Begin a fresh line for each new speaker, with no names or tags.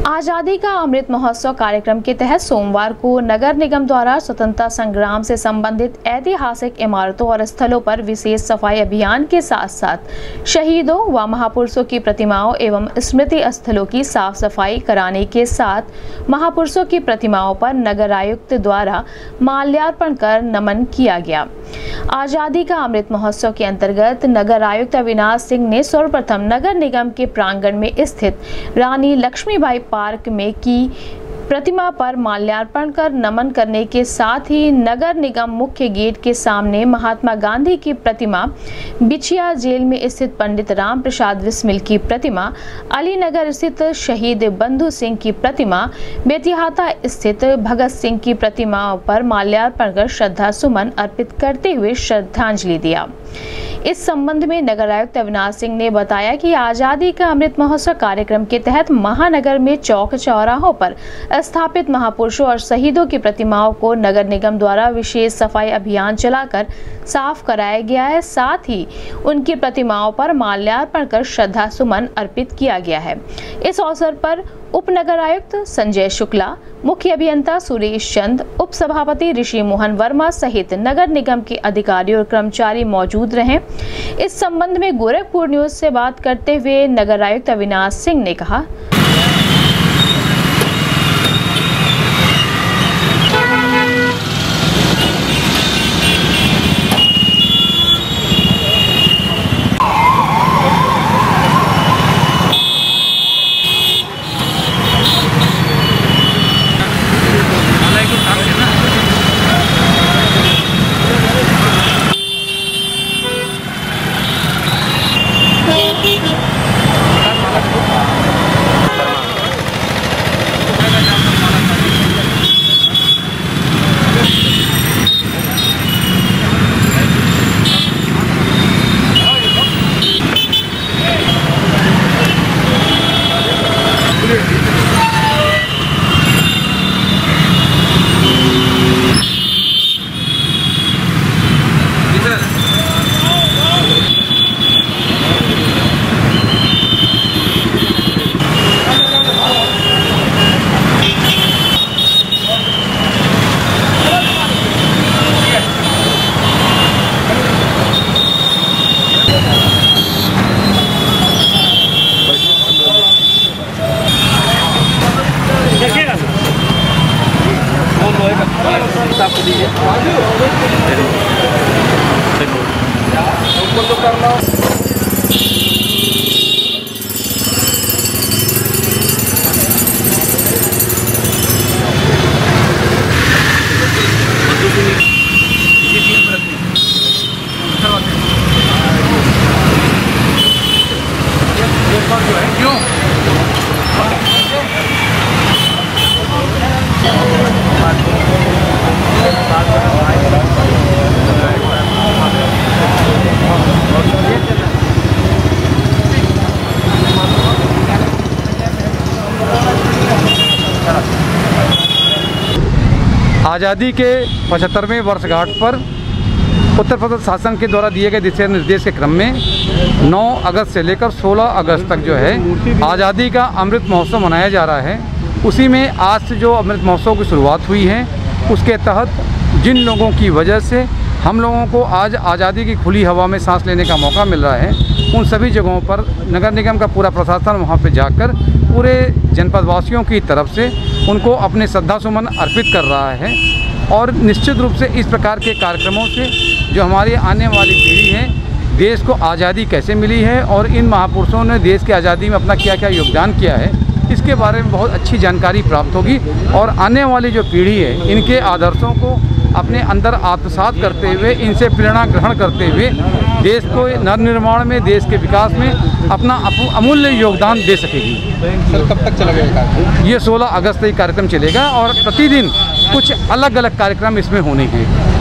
आज़ादी का अमृत महोत्सव कार्यक्रम के तहत सोमवार को नगर निगम द्वारा स्वतंत्रता संग्राम से संबंधित ऐतिहासिक इमारतों और स्थलों पर विशेष सफाई अभियान के साथ साथ शहीदों व महापुरुषों की प्रतिमाओं एवं स्मृति स्थलों की साफ सफाई कराने के साथ महापुरुषों की प्रतिमाओं पर नगर आयुक्त द्वारा माल्यार्पण कर नमन किया गया। आज़ादी का अमृत महोत्सव के अंतर्गत नगर आयुक्त अविनाश सिंह ने सर्वप्रथम नगर निगम के प्रांगण में स्थित रानी लक्ष्मीबाई पार्क में की प्रतिमा पर माल्यार्पण कर नमन करने के साथ ही नगर निगम मुख्य गेट के सामने महात्मा गांधी की प्रतिमा, बिछिया जेल में स्थित पंडित राम प्रसाद बिस्मिल की प्रतिमा, अलीनगर स्थित शहीद बंधु सिंह की प्रतिमा, बेतिहाता स्थित भगत सिंह की प्रतिमाओं पर माल्यार्पण कर श्रद्धा सुमन अर्पित करते हुए श्रद्धांजलि दिया। इस संबंध में नगर आयुक्त अविनाश सिंह ने बताया कि आज़ादी का अमृत महोत्सव कार्यक्रम के तहत महानगर में चौक चौराहों पर स्थापित महापुरुषों और शहीदों की प्रतिमाओं को नगर निगम द्वारा विशेष सफाई अभियान चलाकर साफ कराया गया है। साथ ही उनकी प्रतिमाओं पर माल्यार्पण कर श्रद्धा सुमन अर्पित किया गया है। इस अवसर पर उप नगर आयुक्त संजय शुक्ला, मुख्य अभियंता सुरेश चंद, उप सभापति ऋषि मोहन वर्मा सहित नगर निगम के अधिकारी और कर्मचारी मौजूद रहे। इस संबंध में गोरखपुर न्यूज से बात करते हुए नगर आयुक्त अविनाश सिंह ने कहा,
आज़ादी के 75वें वर्षगांठ पर उत्तर प्रदेश शासन के द्वारा दिए गए दिशा निर्देश के क्रम में 9 अगस्त से लेकर 16 अगस्त तक जो है आज़ादी का अमृत महोत्सव मनाया जा रहा है। उसी में आज से जो अमृत महोत्सव की शुरुआत हुई है, उसके तहत जिन लोगों की वजह से हम लोगों को आज आज़ादी की खुली हवा में सांस लेने का मौका मिल रहा है, उन सभी जगहों पर नगर निगम का पूरा प्रशासन वहाँ पर जाकर पूरे जनपद वासियों की तरफ से उनको अपने श्रद्धा सुमन अर्पित कर रहा है। और निश्चित रूप से इस प्रकार के कार्यक्रमों से जो हमारी आने वाली पीढ़ी है, देश को आज़ादी कैसे मिली है और इन महापुरुषों ने देश की आज़ादी में अपना क्या क्या योगदान किया है, इसके बारे में बहुत अच्छी जानकारी प्राप्त होगी। और आने वाली जो पीढ़ी है, इनके आदर्शों को अपने अंदर आत्मसात करते हुए, इनसे प्रेरणा ग्रहण करते हुए देश को नवनिर्माण में, देश के विकास में अपना अमूल्य योगदान दे सकेगी।
सर, कब तक चलेगा
ये 16 अगस्त तक कार्यक्रम चलेगा और प्रतिदिन कुछ अलग अलग कार्यक्रम इसमें होने हैं।